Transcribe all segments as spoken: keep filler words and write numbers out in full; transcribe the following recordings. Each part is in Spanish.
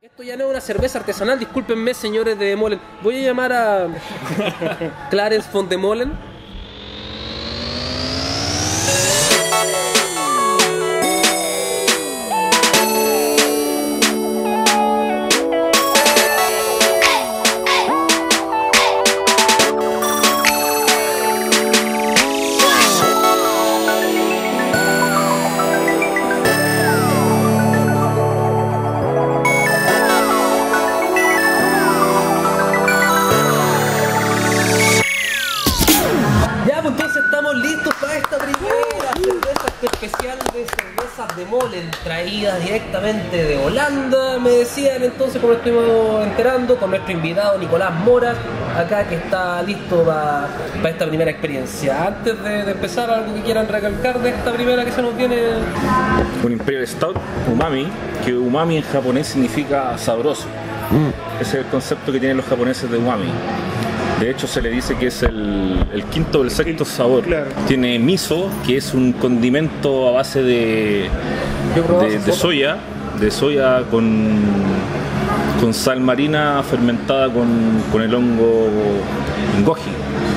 Esto ya no es una cerveza artesanal, discúlpenme señores de Demolen. Voy a llamar a Clarence von Demolen. Especial de cervezas Demolen traídas directamente de Holanda, me decían entonces, como estuvimos enterando, con nuestro invitado Nicolás Mora, acá que está listo para pa esta primera experiencia. Antes de, de empezar, algo que quieran recalcar de esta primera que se nos viene. Un Imperial Stout Umami, que umami en japonés significa sabroso. Mm. Ese es el concepto que tienen los japoneses de umami. De hecho se le dice que es el, el quinto o el sexto el, sabor. Claro. Tiene miso, que es un condimento a base de, de, de soya, de soya con, con sal marina fermentada con, con el hongo goji.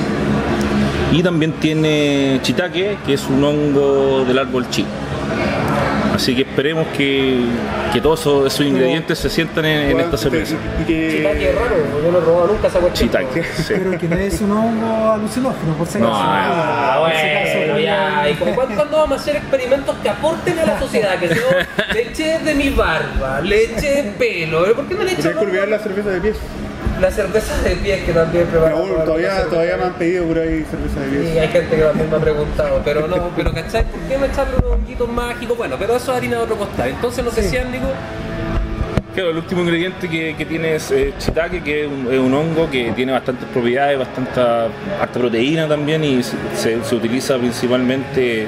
Y también tiene shiitake, que es un hongo del árbol chi. Así que esperemos que, que todos esos, esos ingredientes se sientan en, en esta cerveza. Shiitake es raro, yo no he probado nunca esa cuestión. Shiitake, sí. Pero que no es un hongo alucinógeno, por si acaso. No, ah, bueno, ya. ¿Y cuándo vamos a hacer experimentos que aporten a la sociedad? Que yo le eché de mi barba, le eché pelo. ¿Por qué no le eché? Hay que olvidar la cerveza de pies. La cerveza de pies que también preparamos. No, todavía, todavía me han pedido por ahí cerveza de pies. Sí, hay gente que también me ha preguntado, pero no, pero ¿cachai? ¿Por qué no echarle unos honguitos mágicos? Bueno, pero eso es harina de otro costal. Entonces nos decían, Nico. Claro, el último ingrediente que, que tiene es eh, shiitake, que es un, es un hongo que tiene bastantes propiedades, bastante harta proteína también, y se, se utiliza principalmente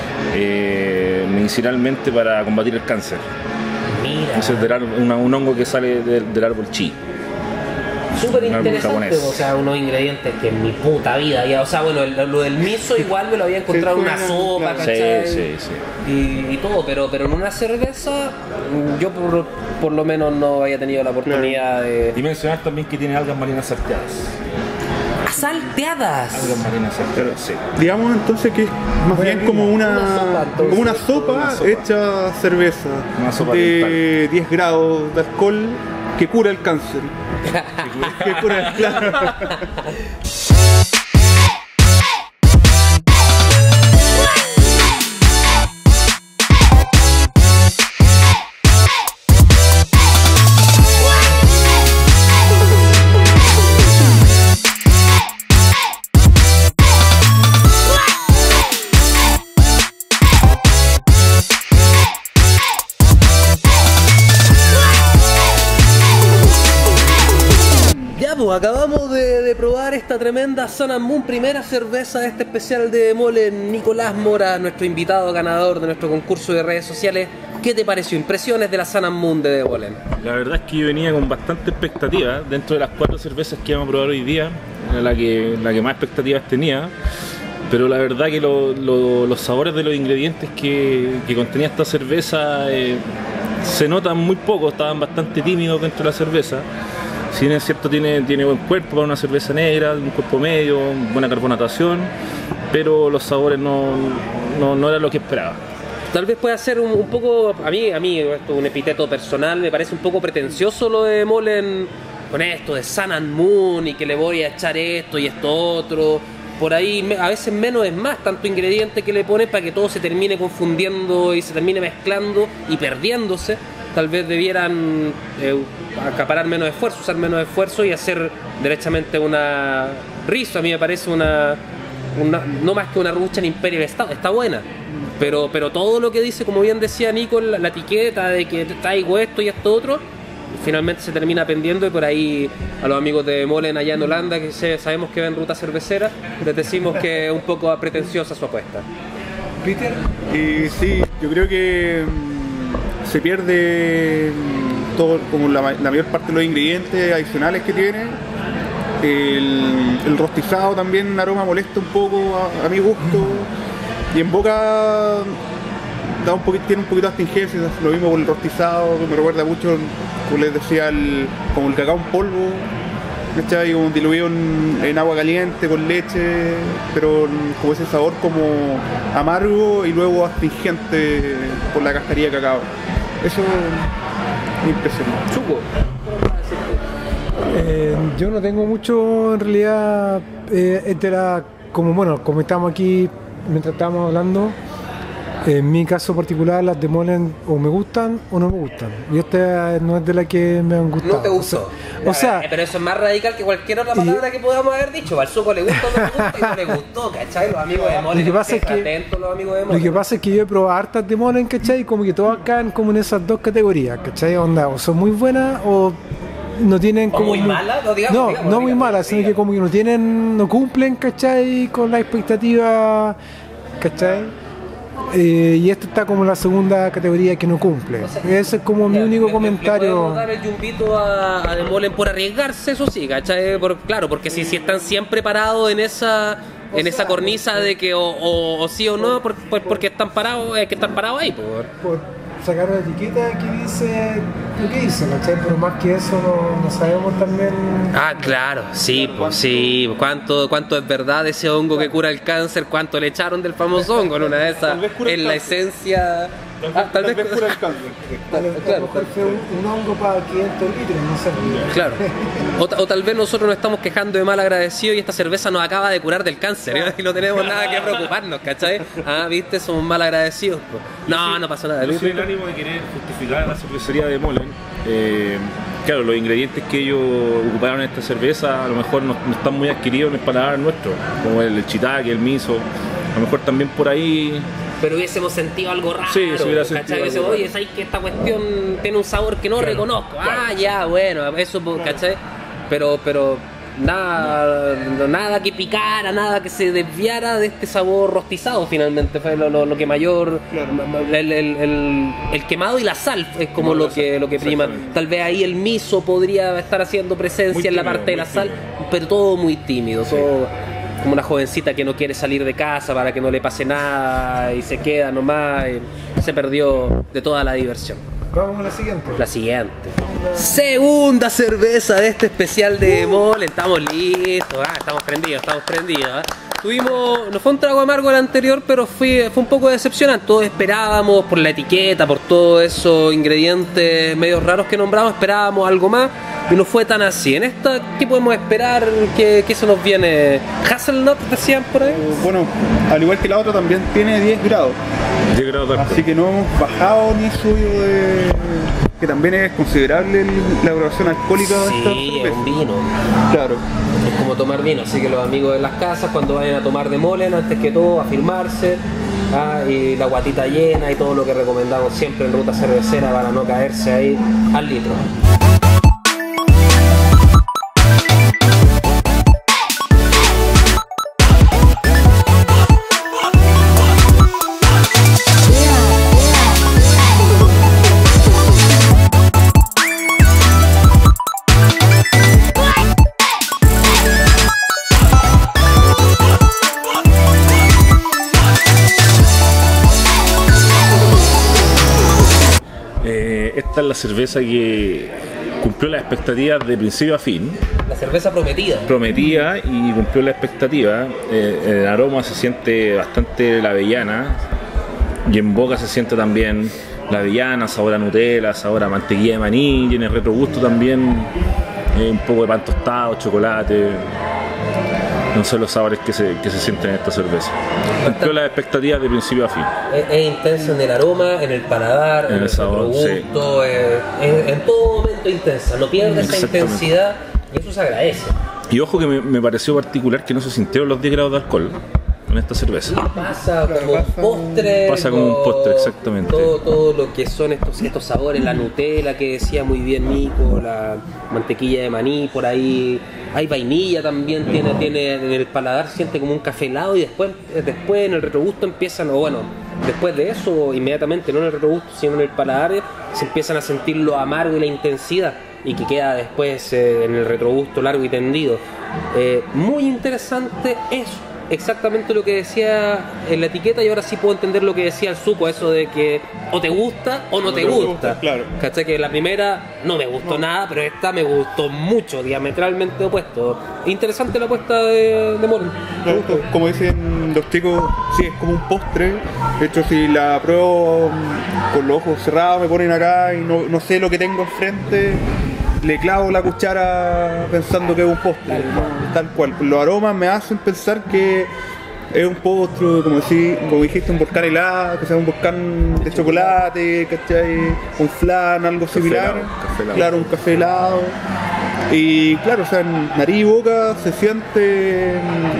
eh, medicinalmente para combatir el cáncer. Mira. Ese es del, una, un hongo que sale del, del árbol chi. Súper interesante, o sea, unos ingredientes que en mi puta vida, ya, o sea, bueno, el, lo del miso igual me lo había encontrado en una sopa, ¿cachai? Sí, sí, sí. Y, y todo, pero, pero en una cerveza yo por, por lo menos no había tenido la oportunidad de... Y mencionar también que tiene algas marinas salteadas. ¡Salteadas! Algas marinas salteadas, sí. Digamos entonces que es más bien como una, una sopa, entonces, como una sopa, una sopa hecha cerveza una sopa de diez grados de alcohol que cura el cáncer. que cura el claro. Acabamos de, de probar esta tremenda Sun and Moon, primera cerveza de este especial de Demolen. Nicolás Mora, nuestro invitado ganador de nuestro concurso de redes sociales. ¿Qué te pareció? Impresiones de la Sun and Moon de Demolen. La verdad es que yo venía con bastante expectativa. Dentro de las cuatro cervezas que vamos a probar hoy día, era la que, la que más expectativas tenía. Pero la verdad que lo, lo, los sabores de los ingredientes que, que contenía esta cerveza eh, se notan muy poco, estaban bastante tímidos dentro de la cerveza. Si bien es cierto, tiene, tiene buen cuerpo para una cerveza negra, un cuerpo medio, buena carbonatación, pero los sabores no, no, no eran lo que esperaba. Tal vez pueda ser un, un poco, a mí, a mí esto es un epíteto personal, me parece un poco pretencioso lo de Demolen con esto de Sun and Moon y que le voy a echar esto y esto otro. Por ahí a veces menos es más, tanto ingrediente que le pones para que todo se termine confundiendo y se termine mezclando y perdiéndose. Tal vez debieran eh, acaparar menos esfuerzo, usar menos esfuerzo y hacer derechamente una rizo. A mí me parece una, una no más que una rucha en Imperial Stout, está buena. Pero, pero todo lo que dice, como bien decía Nico, la, la etiqueta de que traigo esto y esto otro, finalmente se termina pendiendo, y por ahí a los amigos de Demolen allá en Holanda, que se, sabemos que ven ruta cervecera, les decimos que es un poco pretenciosa su apuesta. Peter, y sí, yo creo que se pierde todo, como la, la mayor parte de los ingredientes adicionales que tiene. El, el rostizado también, un aroma molesta un poco a, a mi gusto, y en boca da un poquito, tiene un poquito de astringencia, lo mismo con el rostizado, que me recuerda mucho, como les decía, el, como el cacao en polvo, ¿cachai? Como diluido en, en agua caliente con leche, pero como ese sabor como amargo y luego astringente por la cascarilla de cacao. Eso me impresionó. Chuco. Eh, yo no tengo mucho en realidad. Eh, este era como, bueno, como estábamos aquí mientras estábamos hablando. En mi caso particular, las de Molen o me gustan o no me gustan. Y esta no es de la que me han gustado. No te gustó. O sea, ver, pero eso es más radical que cualquier otra palabra y, que podamos haber dicho. Al suco le gustó o no le gusta y no le gustó, ¿cachai? Los amigos de Molen. Lo que pasa es que, atentos, los amigos de Molen. Lo que pasa es que yo he probado hartas de Molen, ¿cachai? Y como que todas caen como en esas dos categorías, ¿cachai? Onda, o son muy buenas o no tienen como... ¿O muy malas? No, digamos, no, digamos, no digamos, muy malas, sino digamos. que como que no tienen, no cumplen, ¿cachai? Con la expectativa, ¿cachai? Eh, y esta está como en la segunda categoría que no cumple. O sea, ese es como mi ya, único le- le- comentario. Le podemos dar el yumbito a, a Demolen por arriesgarse, eso sí, ¿cachai? Por, claro, porque si, si están siempre parados en esa en esa cornisa de que o, o, o sí o no, por, por- porque están parados, es que están parados ahí, por. Por sacar una etiqueta que dice lo que dice, ¿cachai? Pero más que eso no, no sabemos también. Ah, claro, sí, pues sí. ¿Cuánto, ¿Cuánto es verdad de ese hongo que cura el cáncer? ¿Cuánto le echaron del famoso hongo? En una de esas, Tal vez cura el en la cáncer. esencia. Ah, Tal vez cura el cáncer. A lo claro. mejor fue un, un hongo para quinientos litros, no sé. Claro. O, ta- o tal vez nosotros nos estamos quejando de mal agradecido y esta cerveza nos acaba de curar del cáncer y no tenemos nada que preocuparnos, ¿cachai? Ah, viste, somos mal agradecidos. po. No, no pasa nada. Yo soy el ánimo de querer justificar la cervecería de Molen. Eh, claro, los ingredientes que ellos ocuparon en esta cerveza a lo mejor no, no están muy adquiridos en el paladar nuestro, como el, el shiitake, el miso. A lo mejor también por ahí. Pero hubiésemos sentido algo raro. Sí, se hubiera ¿cachai? sentido algo Hubiésemos, raro. Oye, ¿sabes que esta cuestión tiene un sabor que no Claro, reconozco? claro. Ah, ya, bueno, eso, ¿cachai? Pero, pero nada, no. nada que picara, nada que se desviara de este sabor rostizado finalmente. Fue lo, lo, lo que mayor, el, el, el, el quemado y la sal es como Quemado y lo la que, sal, lo que prima. exactamente. Tal vez ahí el miso podría estar haciendo presencia Muy en la tímido, parte de la muy sal, tímido. pero todo muy tímido, todo como una jovencita que no quiere salir de casa para que no le pase nada y se queda nomás y se perdió de toda la diversión. Vamos a la siguiente. La siguiente. Segunda cerveza de este especial de Molen. Estamos listos, ah, estamos prendidos, estamos prendidos. ah. Tuvimos, no fue un trago amargo el anterior, pero fue, fue un poco decepcionante. Todos esperábamos por la etiqueta, por todos esos ingredientes medio raros que nombramos, esperábamos algo más y no fue tan así. En esta, ¿qué podemos esperar? ¿Qué, qué se nos viene? Hazelnut, decían por ahí. Bueno, al igual que la otra también tiene diez grados, diez grados de alcohol. así que no hemos bajado ni subido de... que también es considerable el- la graduación alcohólica de esta Sí, es cerveza. un vino. Claro. Es como tomar vino, así que los amigos de las casas cuando vayan a tomar de Molen, antes que todo, afirmarse, ah, y la guatita llena y todo lo que recomendamos siempre en ruta cervecera para no caerse ahí al litro. Eh, esta es la cerveza que cumplió las expectativas de principio a fin. La cerveza prometida. Prometía y cumplió la expectativa. Eh, el aroma se siente bastante la avellana y en boca se siente también la avellana, sabor a Nutella, sabor a mantequilla de maní, y en el retrogusto también eh, un poco de pan tostado, chocolate. No sé los sabores que se, que se sienten en esta cerveza. Cumplió las expectativas de principio a fin. Es, es intensa en el aroma, en el paladar, en, En el el sabor, retrogusto, eh, en, en todo momento intensa. No pierde esa Exactamente. intensidad y eso se agradece. Y ojo que me, me pareció particular que no se sintieron los diez grados de alcohol en esta cerveza. Pasa Claro, como un pasa- postre. Pasa como un postre, exactamente. Todo, todo lo que son estos, estos sabores, la Nutella que decía muy bien Nico, la mantequilla de maní por ahí. Hay vainilla también, tiene, tiene en el paladar, siente como un café helado y después, después en el retrogusto empiezan, o bueno, después de eso, inmediatamente, no en el retrogusto, sino en el paladar, se empiezan a sentir lo amargo y la intensidad y que queda después eh, en el retrogusto largo y tendido. Eh, muy interesante eso. exactamente lo que decía en la etiqueta y ahora sí puedo entender lo que decía el suco, eso de que o te gusta o no, no te, te gusta. gusta claro. ¿Cachai? Que la primera no me gustó no. nada, pero esta me gustó mucho, diametralmente opuesto. Interesante la apuesta de, de Molen. Claro, como dicen los chicos, sí, es como un postre. De hecho, si la pruebo con los ojos cerrados, me ponen acá y no, no sé lo que tengo enfrente, le clavo la cuchara pensando que es un postre, ¿no? Tal cual. Los aromas me hacen pensar que es un postre, como, decís, como dijiste, un volcán helado, que sea un volcán de chocolate, ¿cachai? Un flan, algo café similar. Helado, café helado. Claro, un café helado. Y claro, o sea, en nariz y boca se siente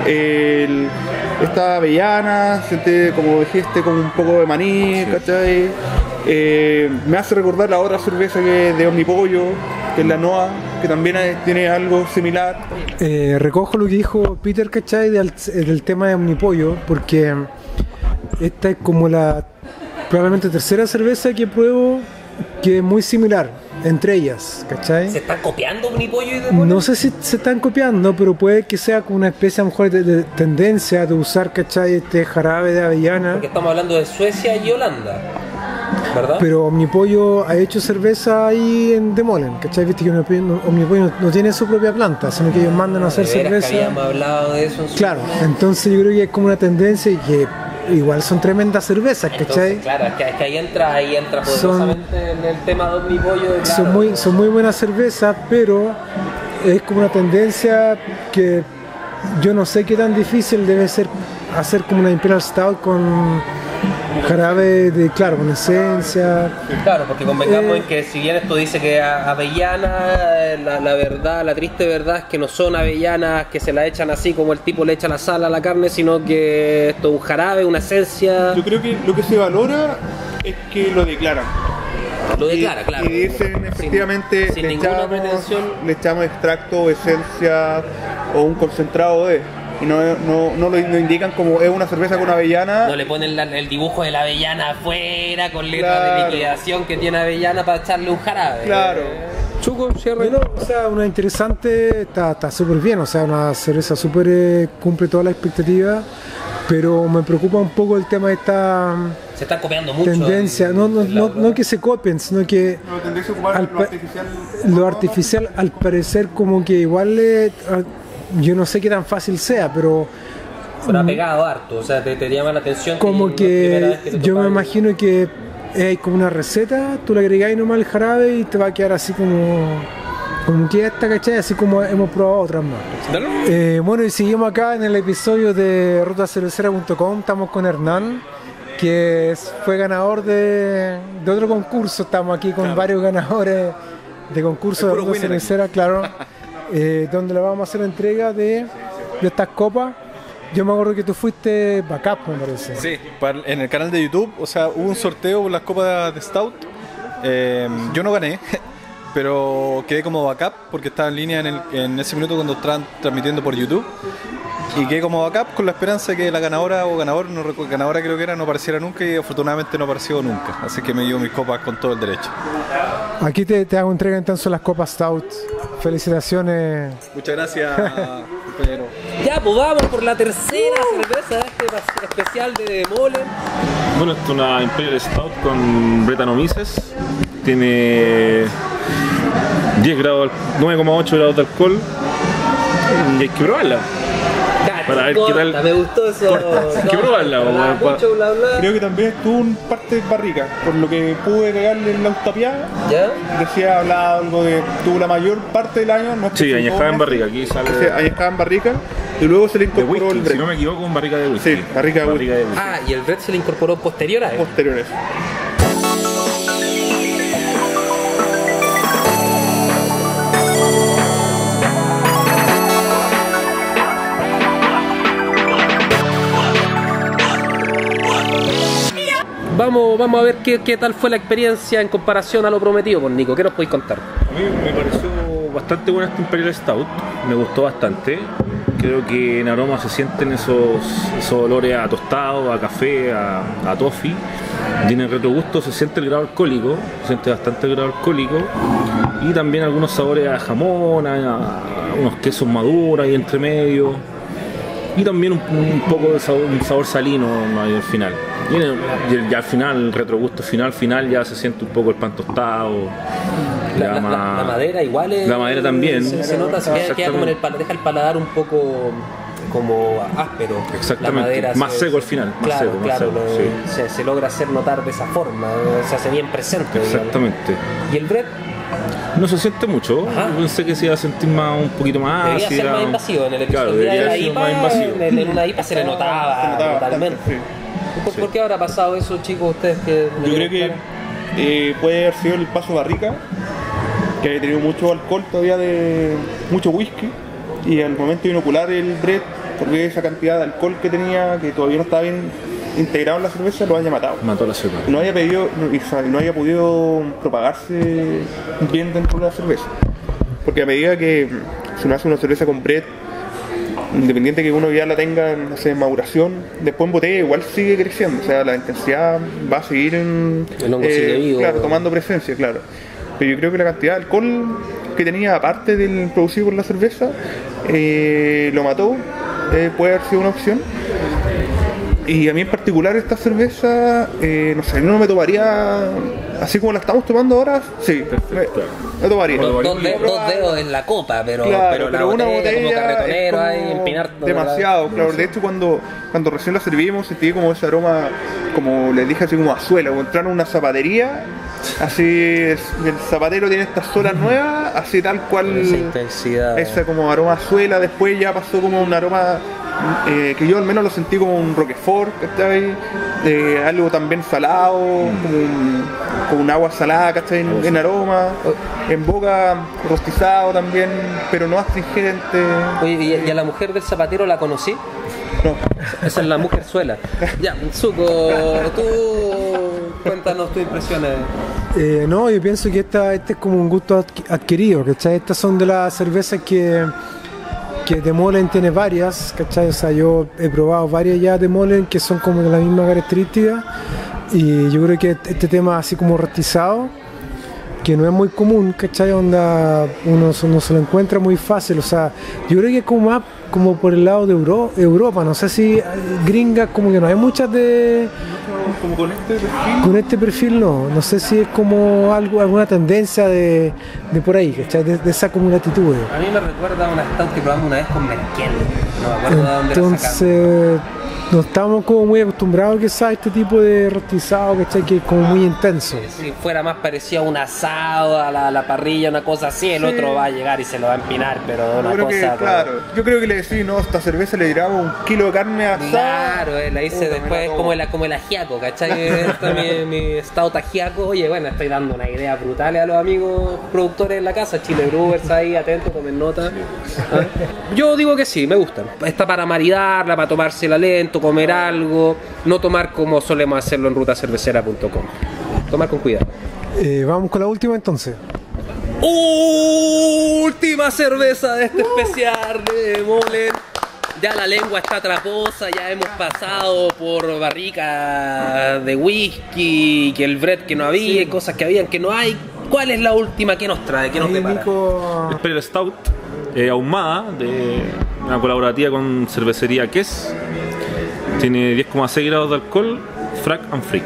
el, esta avellana, se siente, como dijiste, como un poco de maní, ¿cachai? Eh, me hace recordar la otra cerveza que es de Omnipollo, que es la Noa, que también es, tiene algo similar. Eh, recojo lo que dijo Peter, ¿cachai? Del, del tema de Omnipollo, porque esta es como la probablemente tercera cerveza que pruebo que es muy similar entre ellas, ¿cachai? ¿Se están copiando Omnipollo y de Molen? No sé si se están copiando, pero puede que sea como una especie a lo mejor de, de tendencia de usar, ¿cachai? Este jarabe de avellana. Porque estamos hablando de Suecia y Holanda, ¿verdad? Pero Omnipollo ha hecho cerveza ahí en The Molen, ¿cachai? Viste que Omnipollo no, no tiene su propia planta, sino que ellos mandan a hacer cerveza. Que habíamos hablado de eso en su Claro, entonces yo creo que es como una tendencia y que igual son tremendas cervezas, ¿cachai? Entonces, claro, es que, es que ahí entra, ahí entra poderosamente son, en el tema de Omnipollo. Claro. Son muy, son muy buenas cervezas, pero es como una tendencia que yo no sé qué tan difícil debe ser hacer como una Imperial Stout con jarabe de, claro, con esencia. Claro, porque convengamos eh, en que si bien esto dice que avellana, la, la verdad, la triste verdad es que no son avellanas que se la echan así como el tipo le echa la sal a la carne, sino que esto es un jarabe, una esencia. Yo creo que lo que se valora es que lo declaran. Lo declara, y, claro. Y dicen efectivamente sin, sin le, ninguna echamos, pretensión. le echamos extracto, esencia o un concentrado de. Y no, no, no lo no indican como es una cerveza con avellana. No le ponen la, el dibujo de la avellana afuera con letras claro. de liquidación que tiene avellana para echarle un jarabe. Claro. Chuco, cierre. Bueno, o sea, una interesante, está súper bien, o sea, una cerveza súper eh, cumple todas las expectativas, pero me preocupa un poco el tema de esta se están copiando mucho tendencia, en, no, no, en no, no que se copien, sino que no, tendencia a ocupar al, lo artificial, lo artificial al parecer como que igual eh, yo no sé qué tan fácil sea, pero pero ha pegado harto, o sea, te, te llama la atención como que, que, que yo me y... imagino que hay como una receta, tú le agregáis nomás el jarabe y te va a quedar así como como que esta, ¿cachai? Así como hemos probado otras más. Eh, bueno, y seguimos acá en el episodio de ruta cervecera punto com, estamos con Hernán, que es, fue ganador de, de otro concurso, estamos aquí con claro. varios ganadores de concursos de ruta cervecera, claro. Eh, donde le vamos a hacer entrega de, de estas copas. Yo me acuerdo que tú fuiste backup, me parece. Sí, para, en el canal de YouTube, o sea, hubo un sorteo por las copas de Stout. Eh, yo no gané, pero quedé como backup porque estaba en línea en, el, en ese minuto cuando estaban transmitiendo por YouTube. Y quedé como backup con la esperanza de que la ganadora o ganador, no recuerdo, ganadora creo que era, no apareciera nunca y afortunadamente no apareció nunca. Así que me llevo mis copas con todo el derecho. Aquí te, te hago entrega entonces las copas Stout. Felicitaciones. Muchas gracias, compañero. Ya, pues vamos por la tercera cerveza de este especial de The Molen. Bueno, esto es una Imperial Stout con Brettanomyces. Tiene diez grados, nueve coma ocho grados de alcohol. Y hay que probarla. Para ver qué tal. Me gustó eso. Hay que probarla. Bla, para... mucho, bla, bla. Creo que también estuvo un parte de barrica, por lo que pude pegarle en la autopiada. ¿Ya? Decía, hablaba algo de tuvo la mayor parte del año. No sí, añejada en barrica. Aquí sale. Sí, añejada en barrica. Y luego se le incorporó whisky, el Brett. Si no me equivoco, un barrica de whisky. Sí, barrica de whisky. whisky. Ah, y el Brett se le incorporó posterior a él. Posterior a eso. Vamos, vamos a ver qué, qué tal fue la experiencia en comparación a lo prometido, por Nico. ¿Qué nos podéis contar? A mí me pareció bastante buena esta Imperial Stout, me gustó bastante. Creo que en aroma se sienten esos, esos olores a tostado, a café, a, a toffee. Y en el retrogusto se siente el grado alcohólico, se siente bastante el grado alcohólico. Y también algunos sabores a jamón, a, a unos quesos maduros ahí entre medio. y también un, un poco de sabor, un sabor salino ahí al final. Y, en el- y el- ya al final, el retrogusto final, final ya se siente un poco el pan tostado. La, ya la- más- la- la madera igual es, La madera también. se, se nota, se queda, queda como en el pal- deja el paladar un poco como áspero. Exactamente. La madera Más se- seco al final, más claro, seco, más claro, seco, lo- sí. se, se logra hacer notar de esa forma, eh, se hace bien presente. digamos. Exactamente. Y el bread No se siente mucho. Ajá. Yo pensé que se iba a sentir más, un poquito más debería ser ácida. más invasivo. En el Claro, episodio debería de la haber sido I P A, más invasivo. en, en una I P A se le notaba, Se notaba totalmente. bastante, sí. ¿Por, por qué habrá pasado eso, chicos, ustedes que Yo creo que eh, puede haber sido el paso barrica, que había tenido mucho alcohol todavía, de mucho whisky, y al momento de inocular el bread, porque esa cantidad de alcohol que tenía, que todavía no estaba bien integrado en la cerveza, lo haya matado. Mató la cepa. No haya pedido, no, y, o sea, no haya podido propagarse bien dentro de la cerveza. Porque a medida que se uno hace una cerveza con bread, independiente que uno ya la tenga, no sé, en maduración, después en botella igual sigue creciendo, o sea, la intensidad va a seguir en, El hongo sigue vivo. claro, tomando presencia, claro. Pero yo creo que la cantidad de alcohol que tenía, aparte del producido por la cerveza, eh, lo mató, eh, puede haber sido una opción. Y a mí en particular esta cerveza, eh, no sé, no me tomaría así como la estamos tomando ahora, sí, me, me tomaría. Dos, dos de- dos dedos en la copa, pero, Claro, pero, la pero una botella, como botella carretonero es ahí, como empinar todo, demasiado, ¿verdad? claro. De hecho, cuando, cuando recién la servimos sentí como ese aroma, como les dije, así como a suela. Cuando entraron a una zapatería, así es- el zapatero tiene estas suelas nuevas, así tal cual, Esa intensidad. esa como aroma a suela. Después ya pasó como un aroma eh, que yo al menos lo sentí como un Roquefort, ¿cachai? Eh, algo también salado, como un, como un agua salada, ¿cachai? En, en aroma, en boca rostizado también, pero no astringente. Oye, ¿y, y a la mujer del zapatero la conocí? No. Esa es la mujerzuela. Ya, Zuko, tú cuéntanos tus impresiones. Eh, no, yo pienso que esta, este es como un gusto adqu- adquirido, ¿cachai? Estas son de las cervezas que, que de Molen tiene varias, ¿cachai? O sea, yo he probado varias ya de Molen que son como de la misma característica, y yo creo que este tema así como rostizado, que no es muy común, ¿cachai? Onda, uno, se- uno se lo encuentra muy fácil, o sea, yo creo que es como más como por el lado de Euro- Europa, no sé si eh, gringas como que no hay muchas de... Como con este perfil. Con este perfil no, no sé si es como algo, alguna tendencia de, de por ahí, ¿cachai? De, de esa como latitud. A mí me recuerda a una stout que probamos una vez con Merkel. No me acuerdo de dónde la sacamos. Entonces, no estamos como muy acostumbrados quizás a este tipo de rostizado, ¿cachai? Que es como muy intenso. Si fuera más parecido a un asado, a la, a la parrilla, una cosa así, el Sí. otro va a llegar y se lo va a empinar, pero Yo una creo que, cosa... como- claro, yo creo que le decís, no, esta cerveza le tiramos un kilo de carne asada. Claro, eh, la hice Puta, después me la como tomo. el, como el ajiaco, ¿cachai? Esto es mi, mi stout ajiaco. Oye, bueno, estoy dando una idea brutal a los amigos productores en la casa, Chile Brewers ahí, atentos, tomen nota. ¿Ah? Yo digo que sí, me gustan. Está para maridarla, para tomársela lento, comer algo, no tomar como solemos hacerlo en ruta cervecera punto com. Tomar con cuidado. Eh, vamos con la última entonces. Última cerveza de este especial de Molen. Ya la lengua está traposa, ya hemos pasado por barricas de whisky, que el bread que no había, cosas que habían que no hay. ¿Cuál es la última que nos trae? ¿Qué nos Ahí, prepara? Nico, Imperial Stout, eh, ahumada, de una colaborativa con cervecería Kes. Tiene diez coma seis grados de alcohol, Frack and Freak.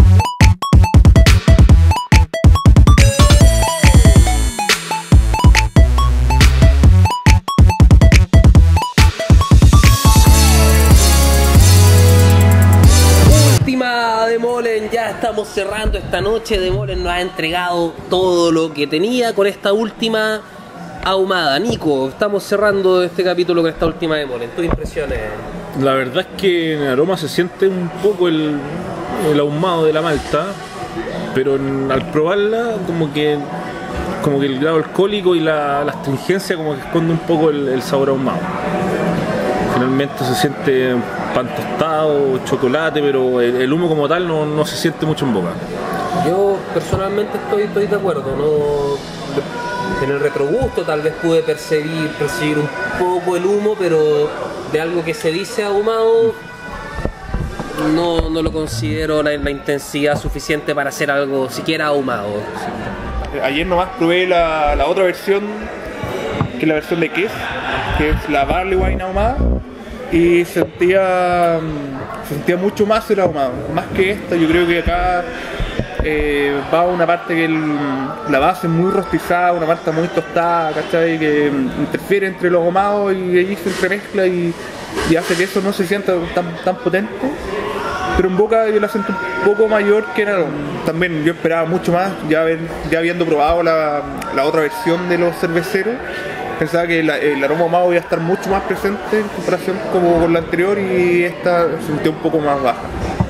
Última de Molen, ya estamos cerrando esta noche. De Molen nos ha entregado todo lo que tenía con esta última ahumada. Nico, estamos cerrando este capítulo con esta última de Molen. ¿Tus impresiones? La verdad es que en el aroma se siente un poco el, el ahumado de la malta, pero en- al probarla como que como que el grado alcohólico y la, la astringencia como que esconde un poco el, el sabor ahumado. Finalmente se siente pan tostado, chocolate, pero el, el humo como tal no, no se siente mucho en boca. Yo personalmente estoy, estoy de acuerdo, no, en el retrogusto tal vez pude percibir, percibir un poco el humo, pero de algo que se dice ahumado no, no lo considero la, la intensidad suficiente para hacer algo siquiera ahumado. Ayer nomás probé la, la otra versión, que es la versión de Kes, que es la Barley Wine ahumada. y sentía, sentía mucho más el ahumado. Más que esta, yo creo que acá eh, va una parte que el, la base es muy rostizada, una parte muy tostada, ¿cachai? Que interfiere entre los ahumados y ahí se entremezcla y, y hace que eso no se sienta tan, tan potente. Pero en boca yo la siento un poco mayor que en aroma. También yo esperaba mucho más, ya, ver, ya habiendo probado la, la otra versión de los cerveceros, pensaba que la, el aroma ahumado iba a estar mucho más presente en comparación como con la anterior, y esta sentí un poco más baja.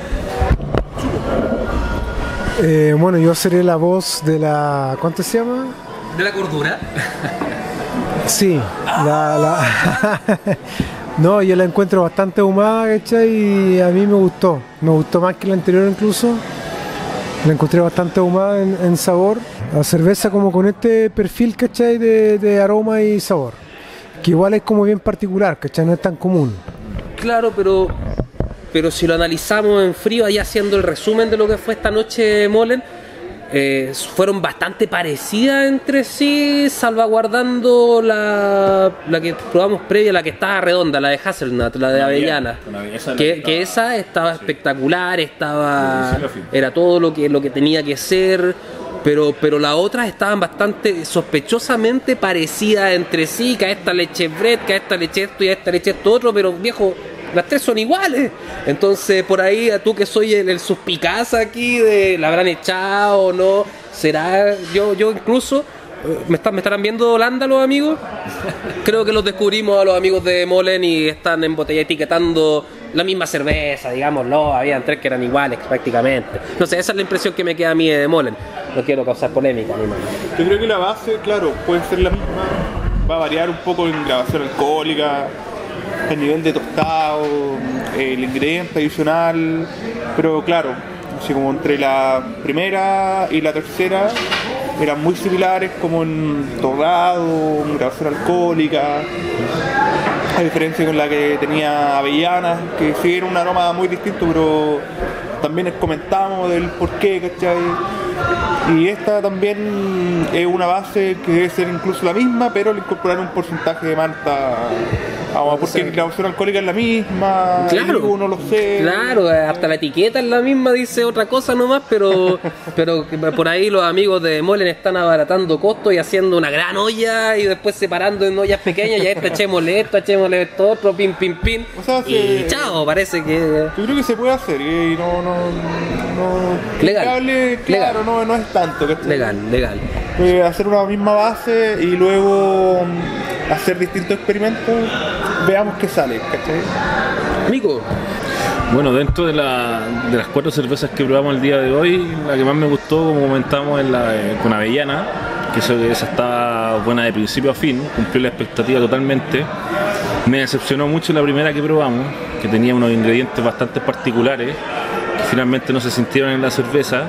Eh, bueno, yo seré la voz de la... ¿Cuánto se llama? ¿De la cordura? Sí, la... la no, yo la encuentro bastante ahumada, ¿cachai? Y a mí me gustó, me gustó más que la anterior incluso. La encontré bastante ahumada en, en sabor. La cerveza como con este perfil, ¿cachai? De, de aroma y sabor. Que igual es como bien particular, ¿cachai? No es tan común. Claro, pero pero si lo analizamos en frío, ahí haciendo el resumen de lo que fue esta noche Molen, eh, fueron bastante parecidas entre sí, salvaguardando la, la que probamos previa, la que estaba redonda, la de Hazelnut, la de Una avellana. avellana, una avellana, Que, esa que la- esa estaba sí. espectacular, estaba Sí, sí, sí. era todo lo que, lo que tenía que ser. Pero, pero las otras estaban bastante sospechosamente parecidas entre sí, que a esta le eché bread, que a esta le eché esto y a esta le eché esto otro, pero viejo, las tres son iguales. Entonces por ahí, a tú que soy el, el suspicaz aquí de la habrán echado o no, será, yo, yo incluso, eh, ¿me, están, ¿me estarán viendo Holanda los amigos? Creo que los descubrimos a los amigos de Molen y están en botella etiquetando la misma cerveza, digámoslo, habían tres que eran iguales prácticamente. No sé, esa es la impresión que me queda a mí de Molen. No quiero causar polémica ni más. Yo creo que la base, claro, puede ser la misma, va a variar un poco en graduación alcohólica, el nivel de tostado, el ingrediente adicional, pero claro, así como entre la primera y la tercera eran muy similares, como en torrado, en graduación alcohólica, a diferencia con la que tenía avellanas, que sí era un aroma muy distinto, pero también les comentamos del por qué, ¿cachai? Y esta también es una base que debe ser incluso la misma, pero le incorporaron un porcentaje de malta, vamos, porque la opción alcohólica es la misma, Claro, el no lo sé. claro, hasta la etiqueta es la misma, dice otra cosa nomás, pero pero por ahí los amigos de Molen están abaratando costos y haciendo una gran olla y después separando en ollas pequeñas, y a esta echémosle esto, echémosle esto otro, pin, pin, pin, O sea, y que- chao, parece que... Yo creo que se puede hacer y no, no, no Legal, criticable, claro, legal. No, no es tanto, ¿cachai? Legal, legal. Eh, hacer una misma base y luego mm, hacer distintos experimentos, veamos qué sale, ¿cachai? Amigo, Bueno, dentro de, la, de las cuatro cervezas que probamos el día de hoy, la que más me gustó, como comentamos, es la de- con avellana, que eso, esa estaba buena de principio a fin, cumplió la expectativa totalmente. Me decepcionó mucho la primera que probamos, que tenía unos ingredientes bastante particulares, que finalmente no se sintieron en la cerveza.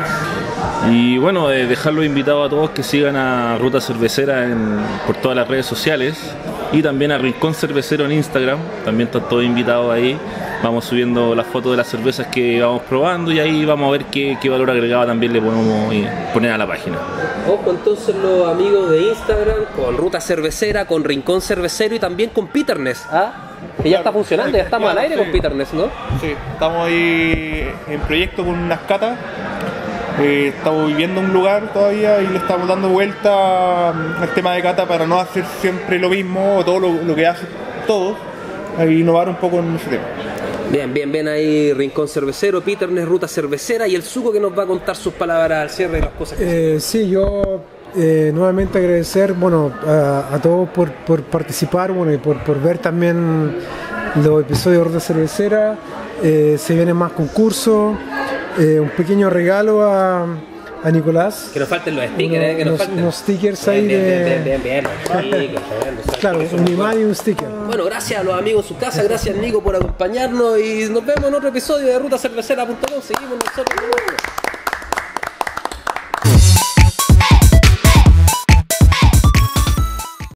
Y bueno, eh, dejarlos invitados a todos que sigan a Ruta Cervecera en, por todas las redes sociales, y también a Rincón Cervecero en Instagram, también están todos invitados ahí. Vamos subiendo las fotos de las cervezas que vamos probando y ahí vamos a ver qué, qué valor agregado también le podemos eh, poner a la página. ojo entonces los amigos de Instagram con Ruta Cervecera, con Rincón Cervecero y también con Peternes, ¿ah? Que ya está funcionando, ya estamos al aire con Peternes, ¿no? Sí, estamos ahí en proyecto con unas catas. Eh, estamos viviendo un lugar todavía y le estamos dando vuelta mm, al tema de cata para no hacer siempre lo mismo o todo lo, lo que hacen todos, e innovar un poco en ese tema. Bien, bien, bien ahí Rincón Cervecero, Peternes, Ruta Cervecera y el Suco que nos va a contar sus palabras al cierre de las cosas que... Eh, sí, yo eh, nuevamente agradecer, bueno, a, a todos por, por participar, bueno, y por, por ver también los episodios de Ruta Cervecera. Eh, se vienen más concursos, eh, un pequeño regalo a, a Nicolás. Que nos falten los stickers, eh, que nos Unos- falten. unos stickers Bien, ahí bien, de- bien, bien, bien, los stickers, bien, los Claro, stickers son un muy imán buenos. y un sticker. Bueno, gracias a los amigos en su casa, gracias Nico por acompañarnos y nos vemos en otro episodio de ruta cervecera punto com. Seguimos nosotros.